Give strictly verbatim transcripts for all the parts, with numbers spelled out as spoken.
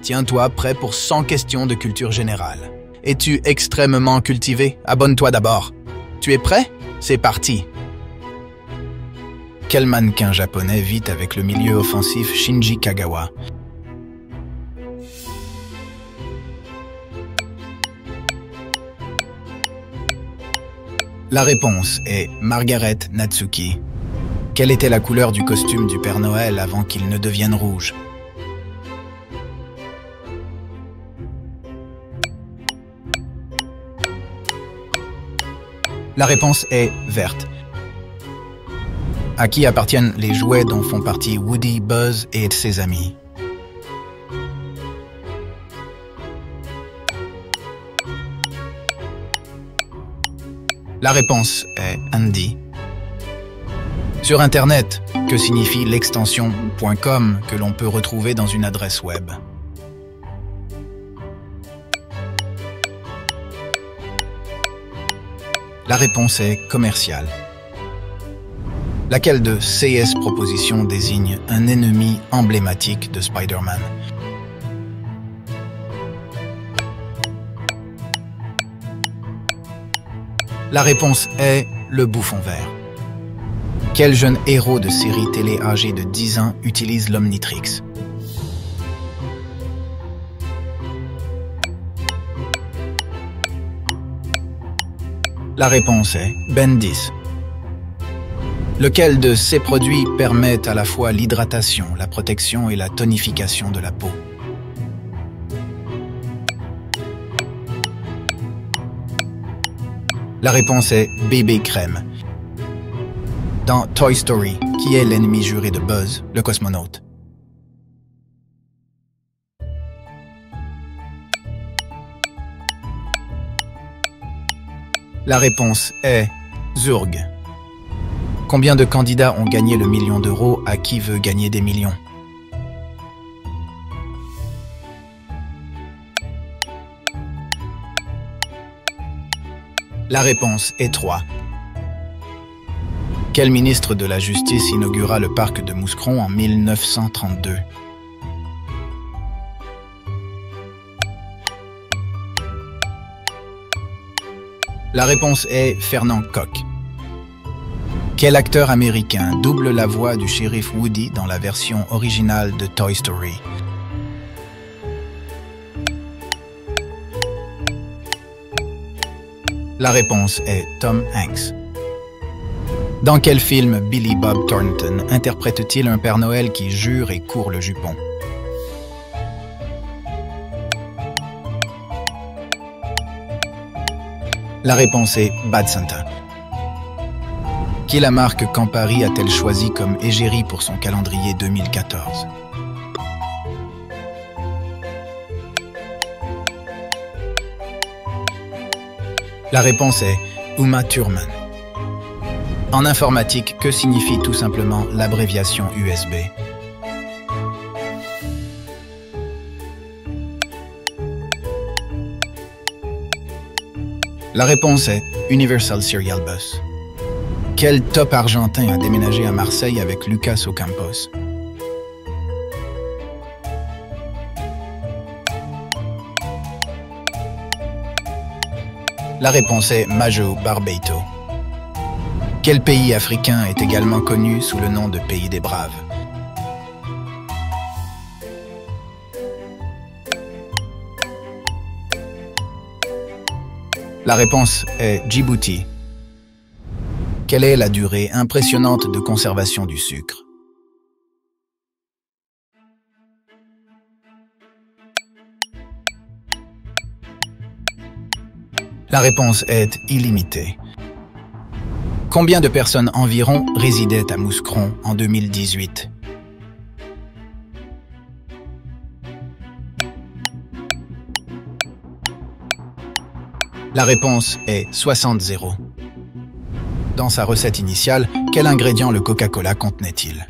Tiens-toi prêt pour cent questions de culture générale. Es-tu extrêmement cultivé? Abonne-toi d'abord. Tu es prêt? C'est parti. Quel mannequin japonais vit avec le milieu offensif Shinji Kagawa? La réponse est Margaret Natsuki. Quelle était la couleur du costume du Père Noël avant qu'il ne devienne rouge? La réponse est verte. À qui appartiennent les jouets dont font partie Woody, Buzz et ses amis? La réponse est Andy. Sur Internet, que signifie l'extension .com que l'on peut retrouver dans une adresse web? La réponse est commercial. Laquelle de C S propositions désigne un ennemi emblématique de Spider-Man? La réponse est le bouffon vert. Quel jeune héros de série télé âgé de dix ans utilise l'Omnitrix? La réponse est Ben dix. Lequel de ces produits permet à la fois l'hydratation, la protection et la tonification de la peau? La réponse est B B Crème. Dans Toy Story, qui est l'ennemi juré de Buzz, le cosmonaute? La réponse est Zurg. Combien de candidats ont gagné le million d'euros à qui veut gagner des millions? La réponse est trois. Quel ministre de la Justice inaugura le parc de Mouscron en mille neuf cent trente-deux? La réponse est Fernand Koch. Quel acteur américain double la voix du shérif Woody dans la version originale de Toy Story? La réponse est Tom Hanks. Dans quel film Billy Bob Thornton interprète-t-il un Père Noël qui jure et court le jupon? La réponse est Bad Santa. Qui la marque Campari a-t-elle choisi comme égérie pour son calendrier deux mille quatorze? La réponse est Uma Thurman. En informatique, que signifie tout simplement l'abréviation U S B? La réponse est Universal Serial Bus. Quel top argentin a déménagé à Marseille avec Lucas Ocampos? La réponse est Majo Barbeito. Quel pays africain est également connu sous le nom de Pays des Braves? La réponse est Djibouti. Quelle est la durée impressionnante de conservation du sucre? La réponse est illimitée. Combien de personnes environ résidaient à Mouscron en deux mille dix-huit? La réponse est soixante zéro. Dans sa recette initiale, quel ingrédient le Coca-Cola contenait-il?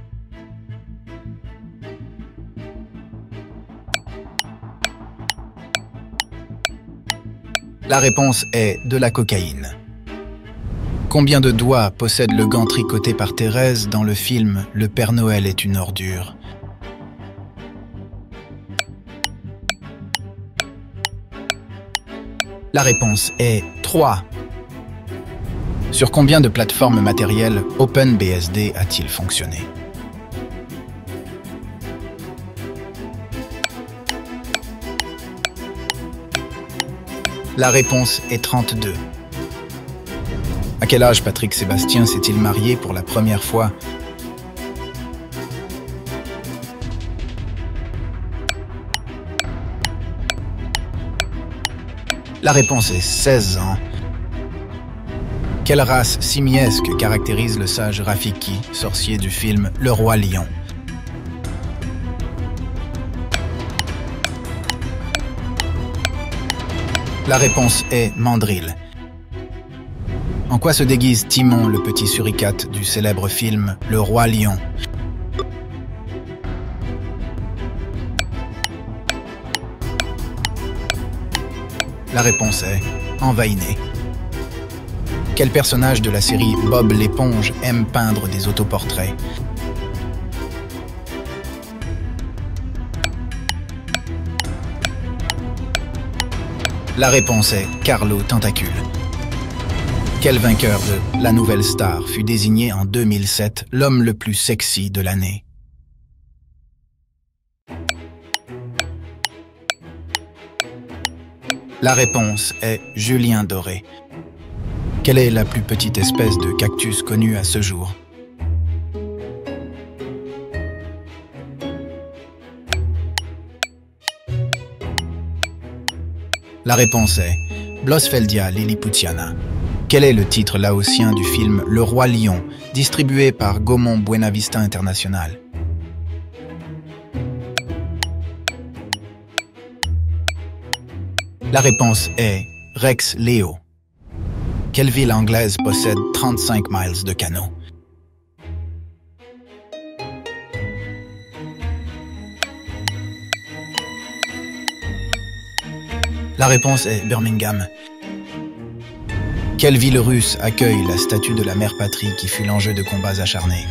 La réponse est de la cocaïne. Combien de doigts possède le gant tricoté par Thérèse dans le film « Le Père Noël est une ordure » ? La réponse est trois. Sur combien de plateformes matérielles OpenBSD a-t-il fonctionné? La réponse est trente-deux. À quel âge Patrick Sébastien s'est-il marié pour la première fois? La réponse est seize ans. Quelle race simiesque caractérise le sage Rafiki, sorcier du film Le Roi Lion? La réponse est mandrill. En quoi se déguise Timon, le petit suricate du célèbre film Le Roi Lion? La réponse est envahiner. Quel personnage de la série Bob l'éponge aime peindre des autoportraits? La réponse est Carlo Tentacule. Quel vainqueur de La Nouvelle Star fut désigné en deux mille sept l'homme le plus sexy de l'année? La réponse est Julien Doré. Quelle est la plus petite espèce de cactus connue à ce jour? La réponse est Blossfeldia lilliputiana. Quel est le titre laotien du film Le Roi Lion, distribué par Gaumont Buena Vista International? La réponse est Rex Leo. Quelle ville anglaise possède trente-cinq miles de canaux? La réponse est Birmingham. Quelle ville russe accueille la statue de la mère patrie qui fut l'enjeu de combats acharnés?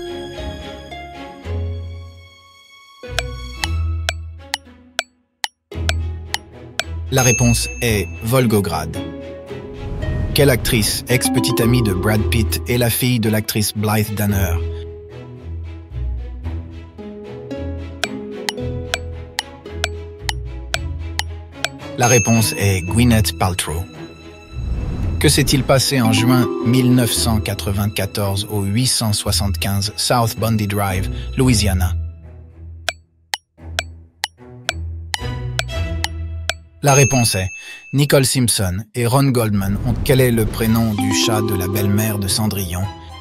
La réponse est Volgograd. Quelle actrice, ex-petite amie de Brad Pitt, est la fille de l'actrice Blythe Danner? La réponse est Gwyneth Paltrow. Que s'est-il passé en juin mille neuf cent quatre-vingt-quatorze au huit cent soixante-quinze South Bundy Drive, Louisiana? La réponse est Nicole Simpson et Ron Goldman ont... Quel est le prénom du chat de la belle-mère de Cendrillon?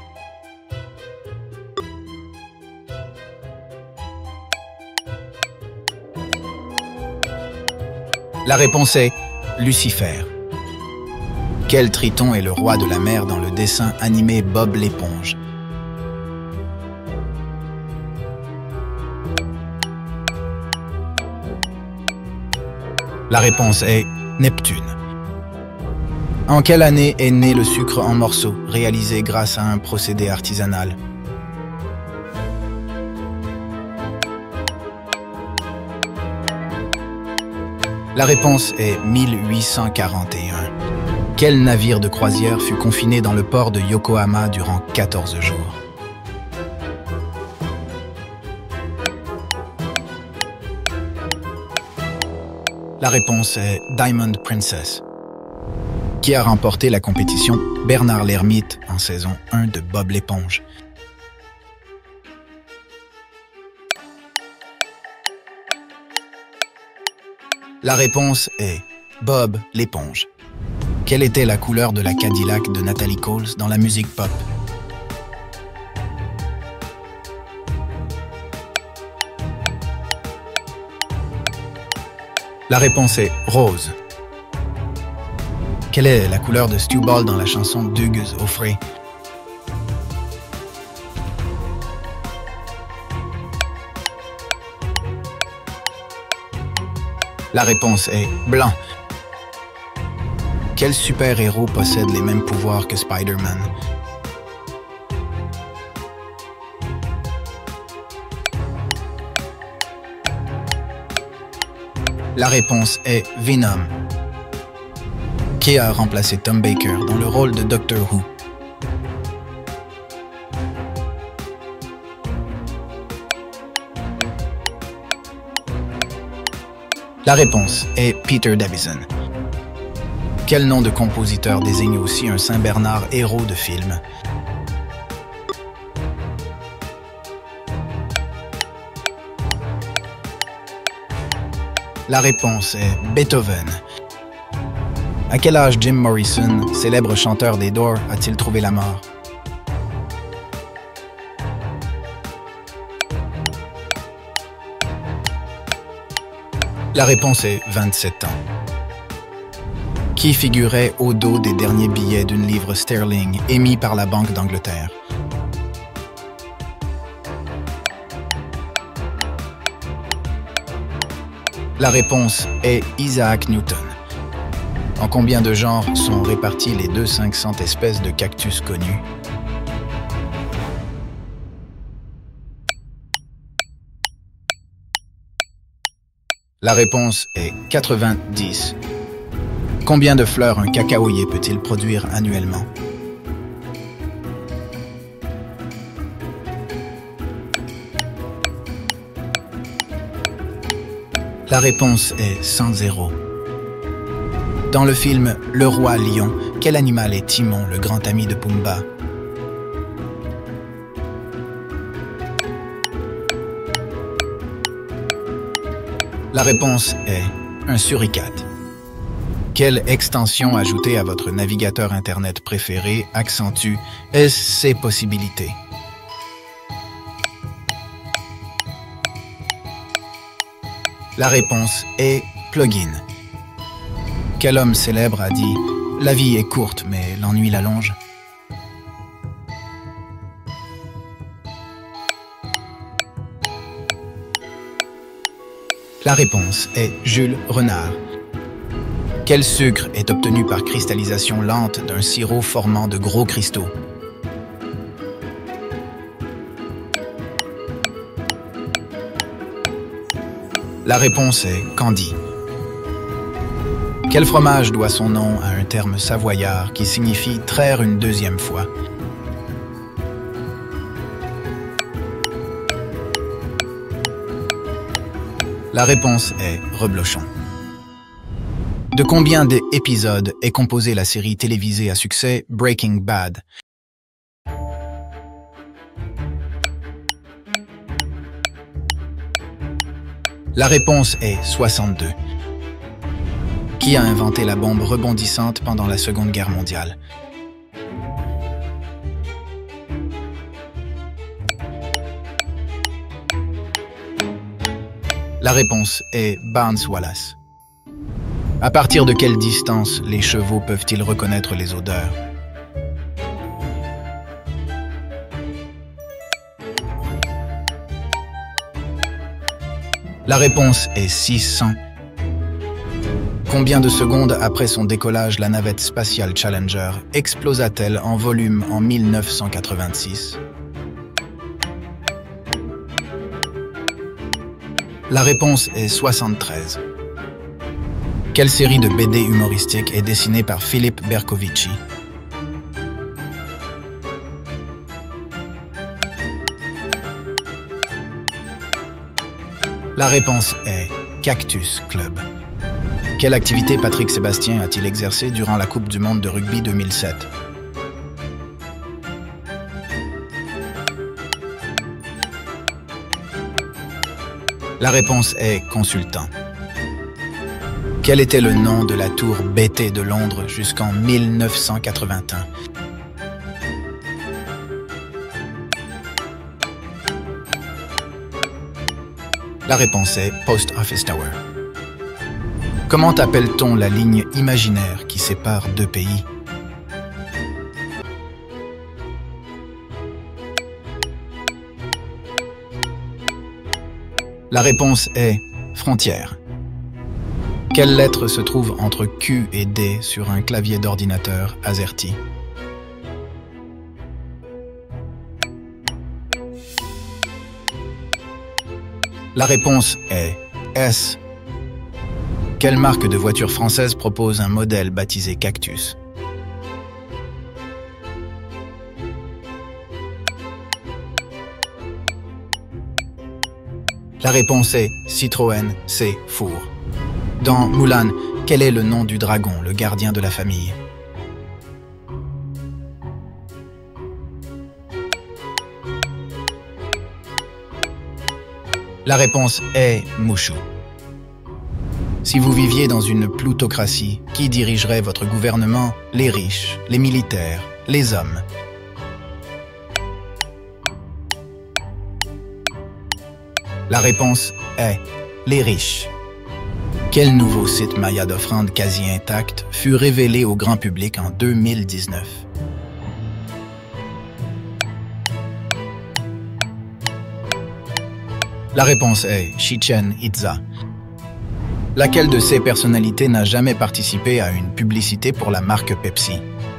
La réponse est Lucifer. Quel triton est le roi de la mer dans le dessin animé Bob l'éponge? La réponse est Neptune. En quelle année est né le sucre en morceaux, réalisé grâce à un procédé artisanal? La réponse est mille huit cent quarante et un. Quel navire de croisière fut confiné dans le port de Yokohama durant quatorze jours? La réponse est Diamond Princess. Qui a remporté la compétition Bernard l'Ermite en saison un de Bob l'éponge? La réponse est Bob l'éponge. Quelle était la couleur de la Cadillac de Natalie Coles dans la musique pop? La réponse est rose. Quelle est la couleur de Stu Ball dans la chanson Dugues au frais? La réponse est blanc. Quel super-héros possède les mêmes pouvoirs que Spider-Man? La réponse est Venom. Qui a remplacé Tom Baker dans le rôle de Doctor Who? La réponse est Peter Davison. Quel nom de compositeur désigne aussi un Saint-Bernard héros de film? La réponse est Beethoven. À quel âge Jim Morrison, célèbre chanteur des Doors, a-t-il trouvé la mort? La réponse est vingt-sept ans. Qui figurait au dos des derniers billets d'une livre sterling émis par la Banque d'Angleterre? La réponse est Isaac Newton. En combien de genres sont répartis les deux cent cinquante espèces de cactus connues? La réponse est quatre-vingt-dix. Combien de fleurs un cacaoyer peut-il produire annuellement? La réponse est cent zéro. Dans le film Le Roi Lion, quel animal est Timon, le grand ami de Pumba? La réponse est un suricate. Quelle extension ajoutée à votre navigateur Internet préféré accentue ses possibilités? La réponse est plugin. Quel homme célèbre a dit « La vie est courte, mais l'ennui l'allonge » ? La réponse est Jules Renard. Quel sucre est obtenu par cristallisation lente d'un sirop formant de gros cristaux? La réponse est Candy. Quel fromage doit son nom à un terme savoyard qui signifie traire une deuxième fois? La réponse est reblochon. De combien d'épisodes est composée la série télévisée à succès Breaking Bad? La réponse est soixante-deux. Qui a inventé la bombe rebondissante pendant la Seconde Guerre mondiale? La réponse est Barnes Wallace. À partir de quelle distance les chevaux peuvent-ils reconnaître les odeurs? La réponse est six cents. Combien de secondes après son décollage, la navette spatiale Challenger explosa-t-elle en volume en mille neuf cent quatre-vingt-six? La réponse est soixante-treize. Quelle série de B D humoristiques est dessinée par Philippe Bercovici? La réponse est Cactus Club. Quelle activité Patrick Sébastien a-t-il exercé durant la Coupe du monde de rugby deux mille sept? La réponse est consultant. Quel était le nom de la tour B T de Londres jusqu'en mille neuf cent quatre-vingt-un? La réponse est Post Office Tower. Comment appelle-t-on la ligne imaginaire qui sépare deux pays? La réponse est frontière. Quelle lettre se trouve entre Q et D sur un clavier d'ordinateur AZERTY? La réponse est S. Quelle marque de voiture française propose un modèle baptisé Cactus? La réponse est Citroën C Four. Dans Mulan, quel est le nom du dragon, le gardien de la famille? La réponse est Mushu. Si vous viviez dans une plutocratie, qui dirigerait votre gouvernement? Les riches, les militaires, les hommes? La réponse est les riches. Quel nouveau site maya d'offrandes quasi intact fut révélé au grand public en deux mille dix-neuf? La réponse est Chichen Itza. Laquelle de ces personnalités n'a jamais participé à une publicité pour la marque Pepsi?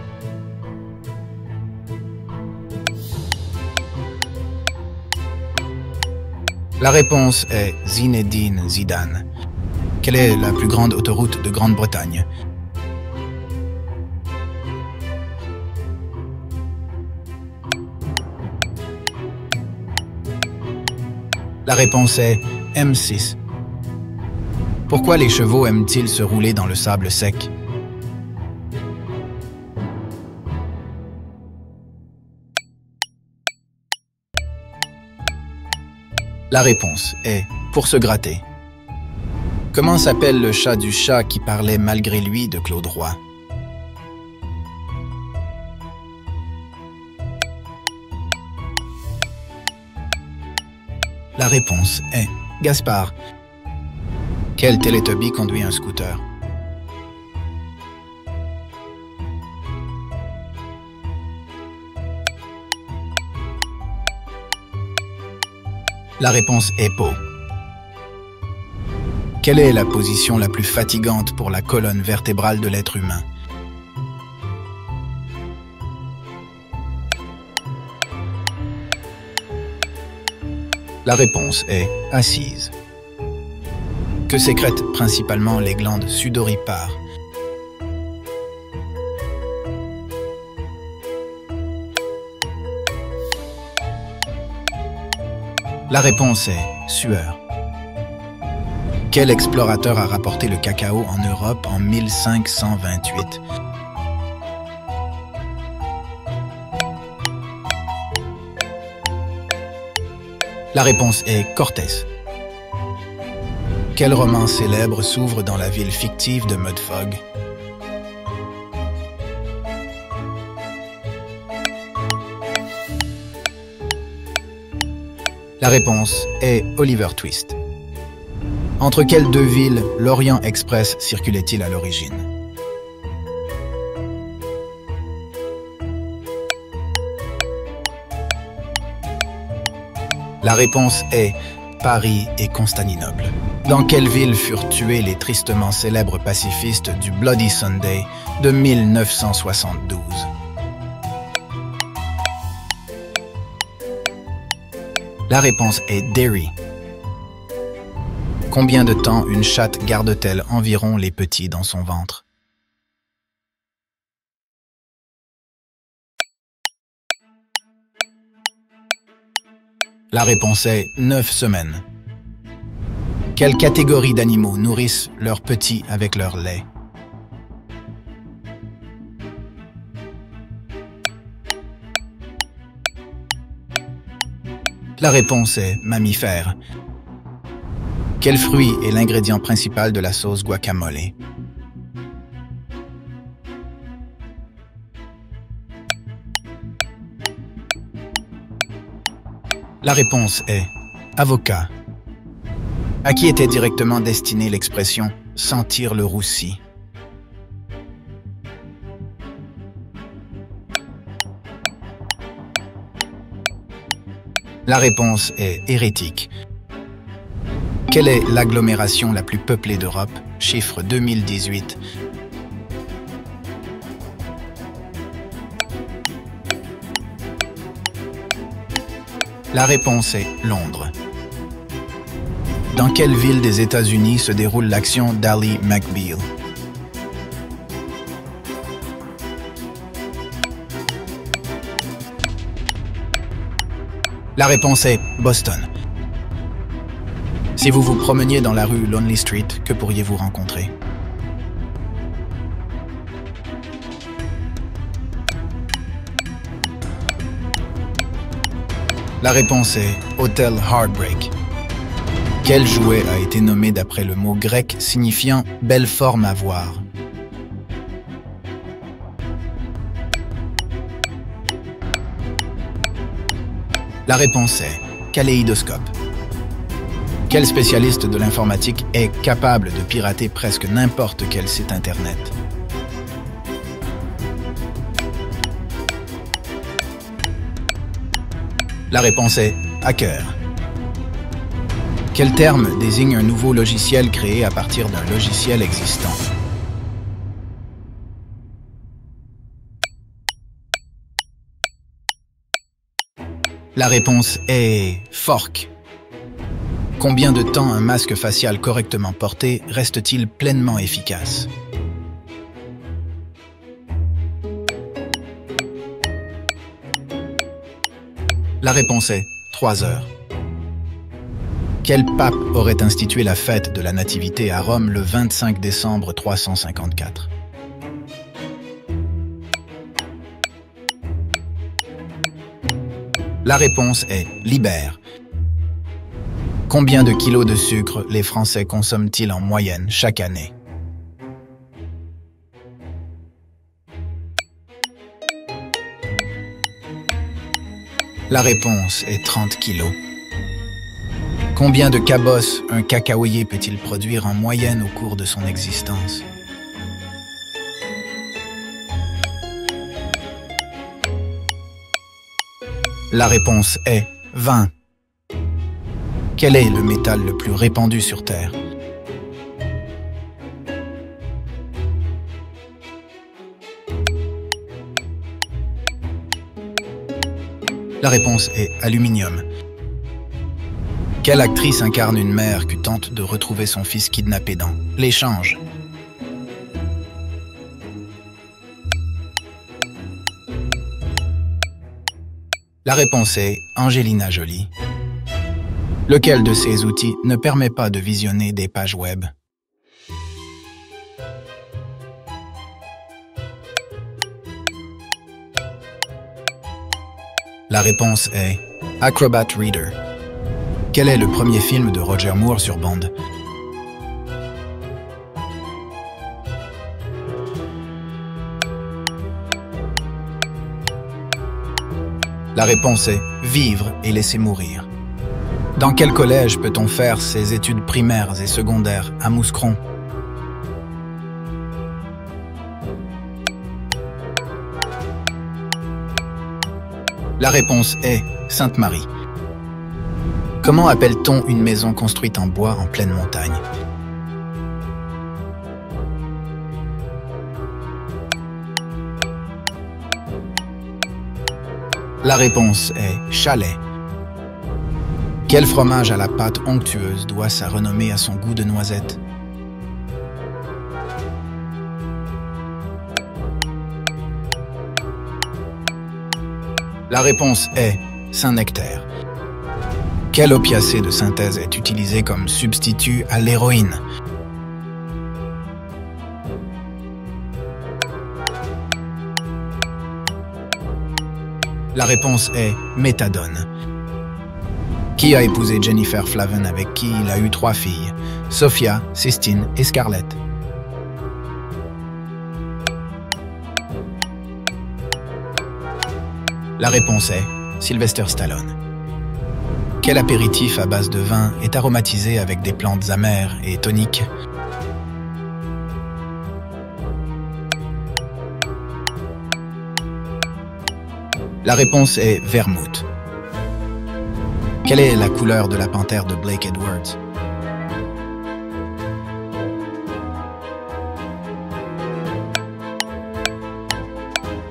La réponse est Zinedine Zidane. Quelle est la plus grande autoroute de Grande-Bretagne? La réponse est M six. Pourquoi les chevaux aiment-ils se rouler dans le sable sec? La réponse est pour se gratter. Comment s'appelle le chat du chat qui parlait malgré lui de Claude Roy? La réponse est Gaspard. Quel Télétoby conduit un scooter? La réponse est Po. Quelle est la position la plus fatigante pour la colonne vertébrale de l'être humain? La réponse est assise. Que sécrètent principalement les glandes sudoripares? La réponse est sueur. Quel explorateur a rapporté le cacao en Europe en mille cinq cent vingt-huit? La réponse est Cortés. Quel roman célèbre s'ouvre dans la ville fictive de Mudfog? La réponse est Oliver Twist. Entre quelles deux villes l'Orient Express circulait-il à l'origine? La réponse est Paris et Constantinople. Dans quelle ville furent tués les tristement célèbres pacifistes du Bloody Sunday de mille neuf cent soixante-douze? La réponse est Derry. Combien de temps une chatte garde-t-elle environ les petits dans son ventre? La réponse est neuf semaines. Quelle catégorie d'animaux nourrissent leurs petits avec leur lait? La réponse est mammifère. Quel fruit est l'ingrédient principal de la sauce guacamole? La réponse est avocat. À qui était directement destinée l'expression « sentir le roussi » ? La réponse est hérétique. Quelle est l'agglomération la plus peuplée d'Europe? Chiffre deux mille dix-huit. La réponse est Londres. Dans quelle ville des États-Unis se déroule l'action d'Ally McBeal? La réponse est Boston. Si vous vous promeniez dans la rue Lonely Street, que pourriez-vous rencontrer? La réponse est Hotel Heartbreak. Quel jouet a été nommé d'après le mot grec signifiant « belle forme à voir » ? La réponse est kaléidoscope. Quel spécialiste de l'informatique est capable de pirater presque n'importe quel site internet? La réponse est hacker. Quel terme désigne un nouveau logiciel créé à partir d'un logiciel existant? La réponse est fork. Combien de temps un masque facial correctement porté reste-t-il pleinement efficace? La réponse est trois heures. Quel pape aurait institué la fête de la Nativité à Rome le vingt-cinq décembre trois cent cinquante-quatre? La réponse est Libère. Combien de kilos de sucre les Français consomment-ils en moyenne chaque année? La réponse est trente kilos. Combien de cabosses un cacaoyer peut-il produire en moyenne au cours de son existence? La réponse est vingt. Quel est le métal le plus répandu sur Terre? La réponse est aluminium. Quelle actrice incarne une mère qui tente de retrouver son fils kidnappé dans L'échange? La réponse est Angelina Jolie. Lequel de ces outils ne permet pas de visionner des pages web? La réponse est Acrobat Reader. Quel est le premier film de Roger Moore sur Bond? La réponse est Vivre et laisser mourir. Dans quel collège peut-on faire ses études primaires et secondaires à Mouscron? La réponse est Sainte-Marie. Comment appelle-t-on une maison construite en bois en pleine montagne? La réponse est chalet. Quel fromage à la pâte onctueuse doit sa renommée à son goût de noisette? La réponse est Saint-Nectaire. Quel opiacé de synthèse est utilisé comme substitut à l'héroïne? La réponse est méthadone. Qui a épousé Jennifer Flavin avec qui il a eu trois filles, Sophia, Sistine et Scarlett? La réponse est Sylvester Stallone. Quel apéritif à base de vin est aromatisé avec des plantes amères et toniques? La réponse est vermouth. Quelle est la couleur de la panthère de Blake Edwards?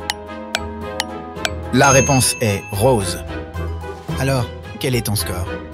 La réponse est rose. Alors, quel est ton score?